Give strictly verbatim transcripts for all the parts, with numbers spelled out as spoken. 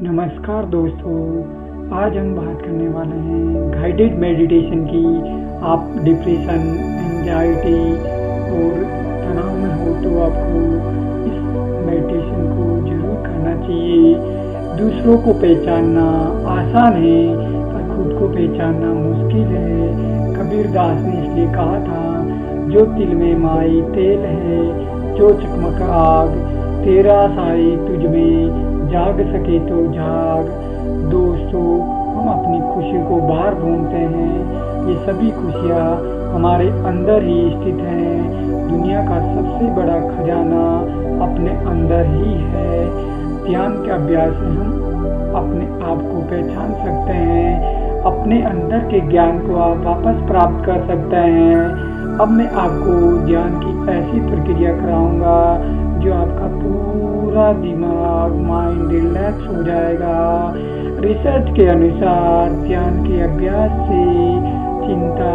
नमस्कार दोस्तों, आज हम बात करने वाले हैं गाइडेड मेडिटेशन की। आप डिप्रेशन, एंजाइटी और तनाव में हो तो आपको इस मेडिटेशन को जरूर करना चाहिए। दूसरों को पहचानना आसान है पर खुद को पहचानना मुश्किल है। कबीर दास ने इसलिए कहा था, जो तिल में माई तेल है, जो चकमक आग, तेरा साई तुझ में जाग सके तो जाग। दोस्तों, हम अपनी खुशी को बाहर ढूंढते हैं, ये सभी खुशियाँ हमारे अंदर ही स्थित हैं। दुनिया का सबसे बड़ा खजाना अपने अंदर ही है। ध्यान के अभ्यास से हम अपने आप को पहचान सकते हैं, अपने अंदर के ज्ञान को आप वापस प्राप्त कर सकते हैं। अब मैं आपको ध्यान की ऐसी प्रक्रिया कराऊंगा जो आपका पूरा दिमाग, माइंड रिलैक्स हो जाएगा। रिसर्च के अनुसार ध्यान के अभ्यास से चिंता,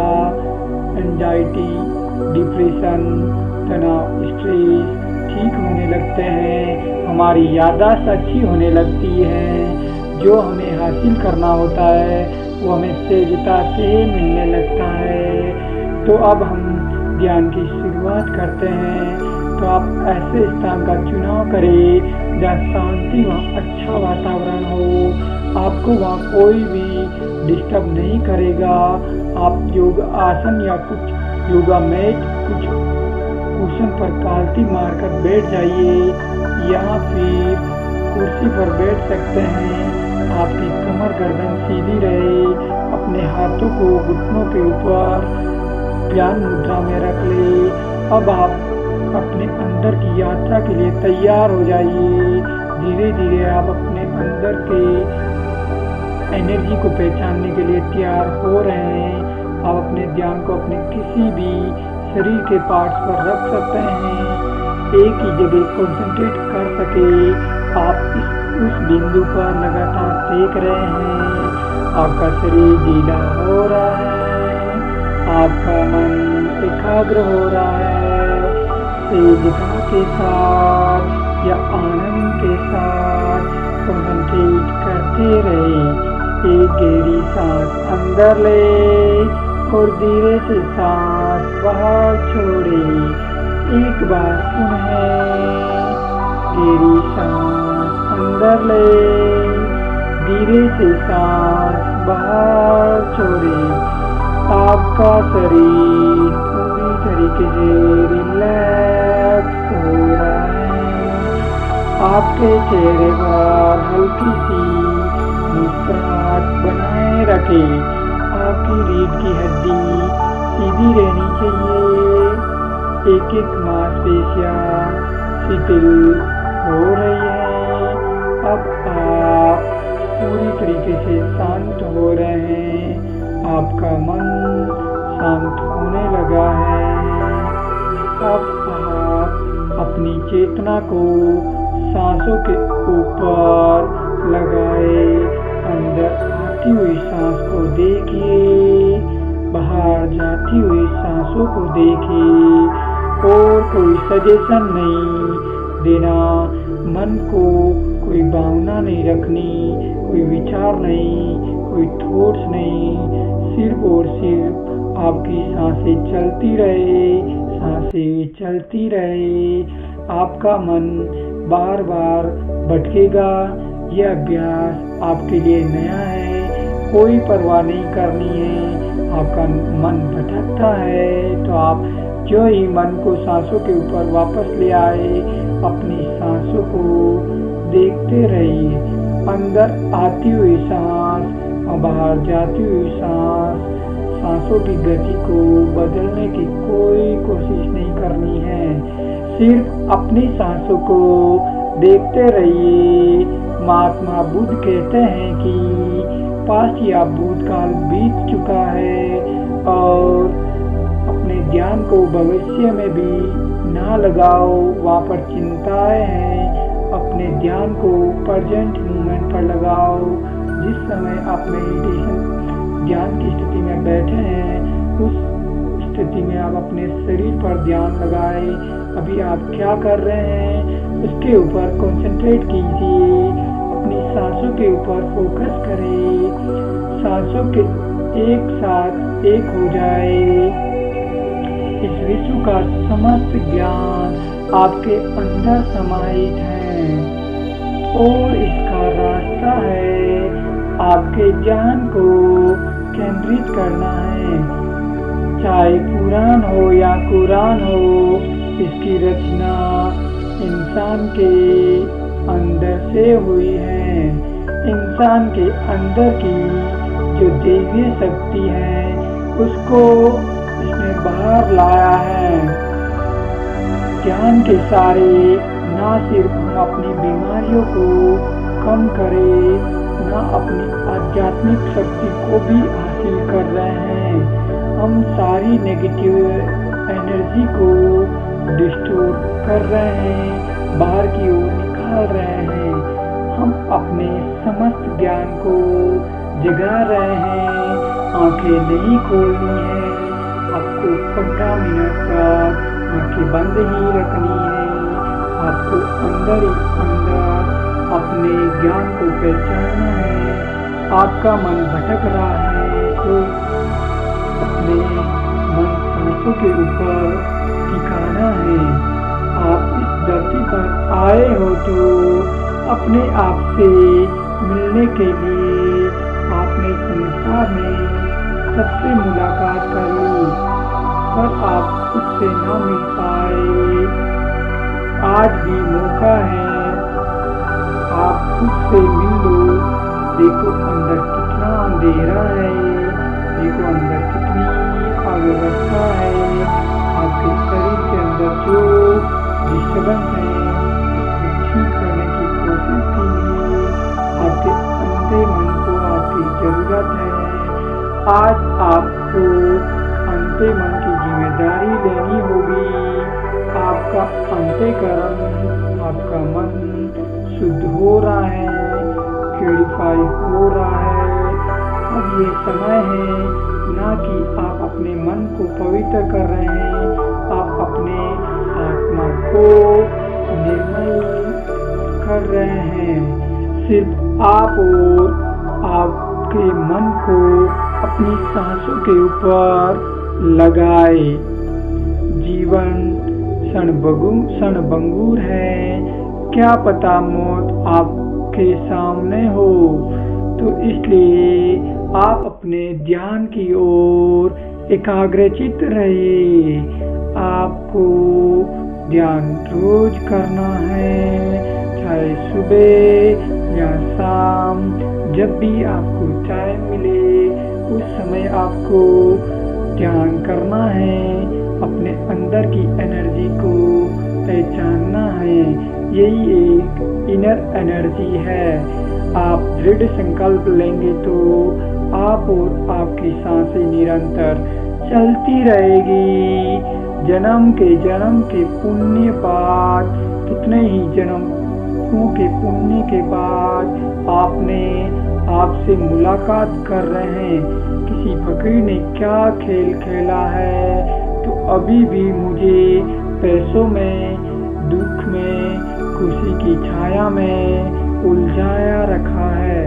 एंजाइटी, डिप्रेशन, तनाव, स्ट्रेस ठीक होने लगते हैं। हमारी याददाश्त अच्छी होने लगती है। जो हमें हासिल करना होता है वो हमें सहजता से मिलने लगता है। तो अब हम ध्यान की शुरुआत करते हैं। तो आप ऐसे स्थान का चुनाव करें जहाँ शांति व अच्छा वातावरण हो। आपको वहाँ कोई भी डिस्टर्ब नहीं करेगा। आप योग आसन या कुछ योगा मैट, कुछ कुशन पर पालती मारकर बैठ जाइए या फिर कुर्सी पर बैठ सकते हैं। आपकी कमर गर्दन सीधी रहे। अपने हाथों को घुटनों के ऊपर ध्यान मुद्रा में रख ले। अब आप अपने अंदर की यात्रा के लिए तैयार हो जाइए। धीरे धीरे आप अपने अंदर के एनर्जी को पहचानने के लिए तैयार हो रहे हैं। आप अपने ध्यान को अपने किसी भी शरीर के पार्ट्स पर रख सकते हैं। एक ही जगह कंसंट्रेट कर सके। आप इस उस बिंदु पर लगातार देख रहे हैं। आपका शरीर ढीला हो रहा है, आपका मन एकाग्र हो रहा है। सहजता के साथ या आनंद के साथ कंसंट्रेट करते रहे। एक गहरी सांस अंदर ले और धीरे से सांस बाहर छोड़े। एक बार पुनः गहरी सांस अंदर ले, धीरे से सांस बाहर छोड़े। आपका शरीर पूरी तरीके से रिलैक्स हो रहा है। आपके चेहरे पर हल्की सी मुस्कुराहट बनाए रखें। आपकी रीढ़ की हड्डी सीधी रहनी चाहिए। एक एक मांसपेशियां शिथिल हो रही है। अब आप पूरी तरीके से शांत हो रहे हैं। आपका मन शांत होने लगा है। अब आप अपनी चेतना को सांसों के ऊपर लगाए। अंदर आती हुई सांस को देखिए, बाहर जाती हुई सांसों को देखिए। और कोई सजेशन नहीं देना, मन को कोई भावना नहीं रखनी, कोई विचार नहीं, कोई थॉट्स नहीं। सिर्फ और सिर्फ आपकी सांसें चलती रहे, सांसें चलती रहे। आपका मन बार बार भटकेगा। यह अभ्यास आपके लिए नया है, कोई परवाह नहीं करनी है। आपका मन भटकता है तो आप जो ही मन को सांसों के ऊपर वापस ले आए, अपनी सांसों को देखते रहिए। अंदर आती हुई सांस और बाहर जाती हुई सांस, सांसों की गति को बदलने की कोई कोशिश नहीं करनी है। सिर्फ अपनी सांसों को देखते रहिए। महात्मा बुद्ध कहते हैं कि पास्ट या भूतकाल बीत चुका है और अपने ध्यान को भविष्य में भी ना लगाओ, वहाँ पर चिंताएं हैं। अपने ध्यान को प्रेजेंट मोमेंट पर लगाओ। जिस समय आप मेडिटेशन ध्यान की स्थिति में बैठे हैं, उस स्थिति में आप अपने शरीर पर ध्यान लगाएं। अभी आप क्या कर रहे हैं उसके ऊपर कंसंट्रेट कीजिए। अपनी सांसों के ऊपर फोकस करें। सांसों के एक साथ एक हो जाए। इस विश्व का समस्त ज्ञान आपके अंदर समाहित है और इसका रास्ता है आपके ज्ञान को केंद्रित करना है। चाहे पुराण हो या कुरान हो, इसकी रचना इंसान के अंदर से हुई है। इंसान के अंदर की जो दैवीय शक्ति है उसको इसने बाहर लाया है। ज्ञान के सारे ना सिर्फ हम अपनी बीमारियों को कम करें, ना अपनी आध्यात्मिक शक्ति को भी हासिल कर रहे हैं। हम सारी नेगेटिव एनर्जी को डिस्टोर कर रहे हैं, बाहर की ओर निकाल रहे हैं। हम अपने समस्त ज्ञान को जगा रहे हैं। आंखें नहीं खोलनी है, आपको पंद्रह मिनट तक आंखें बंद ही रखनी है। आपको अंदर ही अंदर अपने ज्ञान को पहचानना है। आपका मन भटक रहा है तो अपने मन सांसों के ऊपर टिकाना है। आप इस धरती पर आए हो तो अपने आप से मिलने के लिए आपने संसार में सबसे मुलाकात करी, पर आप उससे न मिल पाए। आज भी मौका है, आप उससे मिल लो। देखो अंदर कितना अंधेरा है, देखो अंदर कितनी अव्यवस्था है। आपके शरीर के अंदर जो डिस्टर्बेंस है उसको ठीक करने की कोशिश कीजिए। आपके अंधे मन को आपकी जरूरत है। आज आपको अंधे मन की जिम्मेदारी लेनी होगी। आपका अंतःकरण, आपका मन शुद्ध हो रहा है, प्यूरिफाई हो रहा है। अब ये समय है ना कि आप अपने मन को पवित्र कर रहे हैं, आप अपने आत्मा को निर्मल कर रहे हैं। सिर्फ आप और आपके मन को अपनी सांसों के ऊपर लगाए। जीवन क्षणभंगुर है, क्या पता मौत आपके सामने हो। तो इसलिए आप अपने ध्यान की ओर एकाग्रचित रहिए। आपको ध्यान रोज करना है, चाहे सुबह या शाम, जब भी आपको टाइम मिले उस समय आपको ध्यान करना है। अपने अंदर की एनर्जी को पहचानना है। यही एक इनर एनर्जी है। आप दृढ़ संकल्प लेंगे तो आप और आपकी सांसें निरंतर चलती रहेगी। जन्म के जन्म के पुण्य बाद, कितने ही जन्मों के पुण्य के बाद आपने आपसे मुलाकात कर रहे हैं। किसी फकीर ने क्या खेल खेला है तो अभी भी मुझे पैसों में, दुख में, खुशी की छाया में उलझाया रखा है।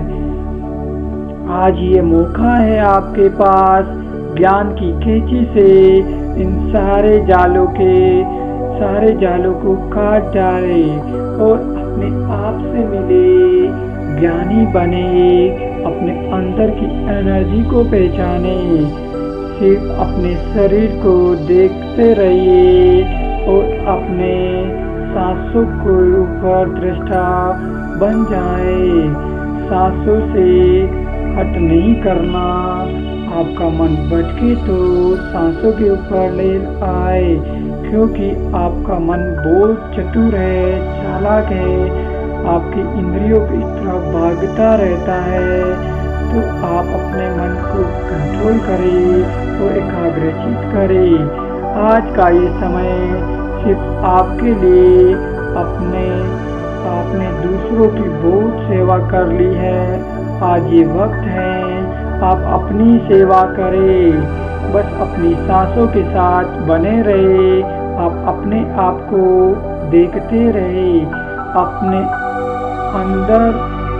आज ये मौका है आपके पास, ज्ञान की कैंची से इन सारे जालों के सारे जालों को काट डाले और अपने आप से मिले, ज्ञानी बने, अपने अंदर की एनर्जी को पहचाने। सिर्फ अपने शरीर को देखते रहिए और अपने सांसों के ऊपर दृष्टा बन जाए। सांसों से हट नहीं करना। आपका मन भटके तो सांसों के ऊपर ले आए, क्योंकि आपका मन बहुत चतुर है, चालाक है। आपकी इंद्रियों की तरफ भागता रहता है। तो आप अपने मन को कंट्रोल करें और एकाग्रचित करें। आज का ये समय सिर्फ आपके लिए, अपने आपने दूसरों की बहुत सेवा कर ली है। आज ये वक्त है आप अपनी सेवा करें। बस अपनी सांसों के साथ बने रहे। आप अपने आप को देखते रहे। अपने अंदर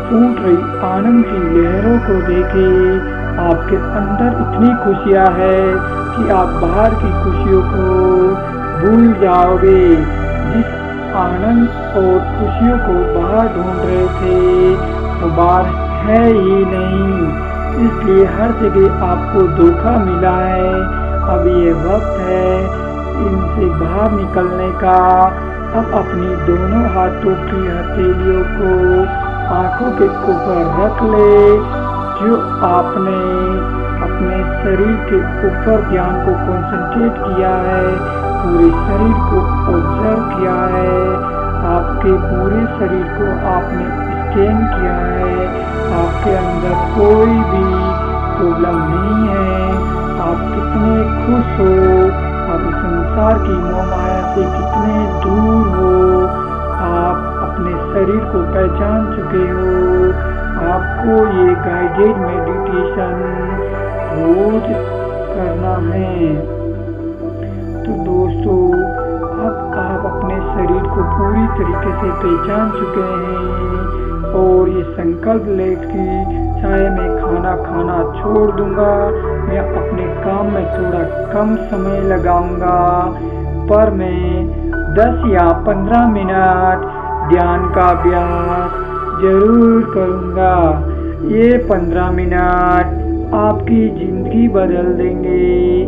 फूट रही आनंद की लहरों को देखे आपके अंदर इतनी खुशियाँ है कि आप बाहर की खुशियों को भूल जाओगे। जिस आनंद और खुशियों को बाहर ढूंढ रहे थे वो बाहर है ही नहीं, इसलिए हर जगह आपको धोखा मिला है। अब ये वक्त है इनसे बाहर निकलने का। अब अपनी दोनों हाथों की हथेलियों को आंखों के ऊपर रख ले। जो आपने अपने शरीर के ऊपर ध्यान को कंसंट्रेट किया है, पूरे शरीर को ऑब्जर्व किया है, आपके पूरे शरीर को आपने स्कैन किया है, आपके अंदर कोई भी प्रॉब्लम नहीं है। आप कितने खुश हो, आप संसार की मोह माया से कितने दूर हो, आप अपने शरीर को पहचान चुके हो। आपको ये गाइडेड मेडिटेशन रोज करना है। तो दोस्तों, अब आप अपने शरीर को पूरी तरीके से पहचान चुके हैं और ये संकल्प ले कि चाहे मैं खाना खाना छोड़ दूंगा, मैं अपने काम में थोड़ा कम समय लगाऊंगा, पर मैं दस या पंद्रह मिनट ध्यान का अभ्यास जरूर करूंगा। ये पंद्रह मिनट आपकी जिंदगी बदल देंगे।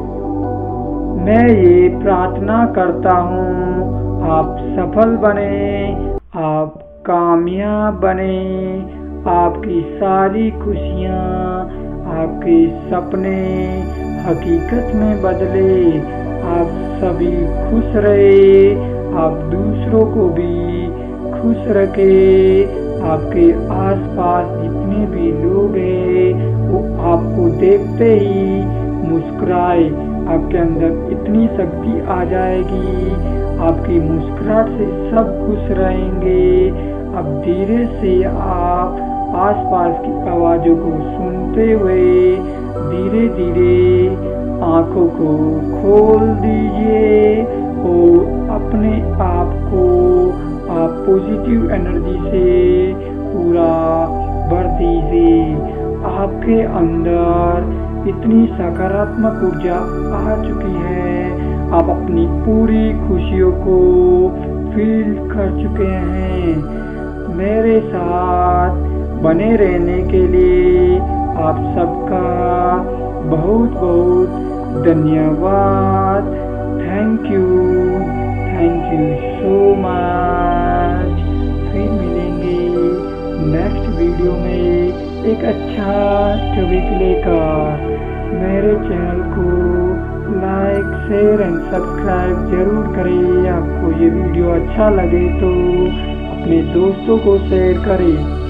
मैं ये प्रार्थना करता हूँ आप सफल बने, आप कामयाब बने, आपकी सारी खुशियाँ, आपके सपने हकीकत में बदले, आप सभी खुश रहे, आप दूसरों को भी खुश रखे, आपके आसपास जितने भी लोग हैं वो आपको देखते ही मुस्कुराए। आपके अंदर इतनी शक्ति आ जाएगी, आपकी मुस्कुराहट से सब खुश रहेंगे। अब धीरे से आप आसपास की आवाज़ों को सुनते हुए धीरे धीरे आँखों को खोल दीजिए और अपने आप को आप पॉजिटिव एनर्जी से पूरा भर दीजिए। आपके अंदर इतनी सकारात्मक ऊर्जा आ चुकी है, आप अपनी पूरी खुशियों को फील कर चुके हैं। मेरे साथ बने रहने के लिए आप सबका बहुत बहुत धन्यवाद। Thank you, thank you so much. फिर मिलेंगे नेक्स्ट वीडियो में एक अच्छा टॉपिक लेकर। मेरे चैनल को लाइक शेयर एंड सब्सक्राइब जरूर करें। आपको ये वीडियो अच्छा लगे तो अपने दोस्तों को शेयर करें।